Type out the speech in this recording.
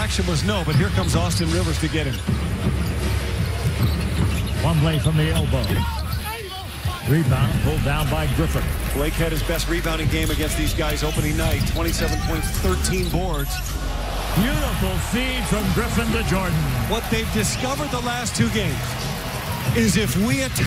reaction was no, but here comes Austin Rivers to get him. One play from the elbow. Rebound pulled down by Griffin. Blake had his best rebounding game against these guys opening night. 27 points, 13 boards. Beautiful feed from Griffin to Jordan. What they've discovered the last two games is if we attack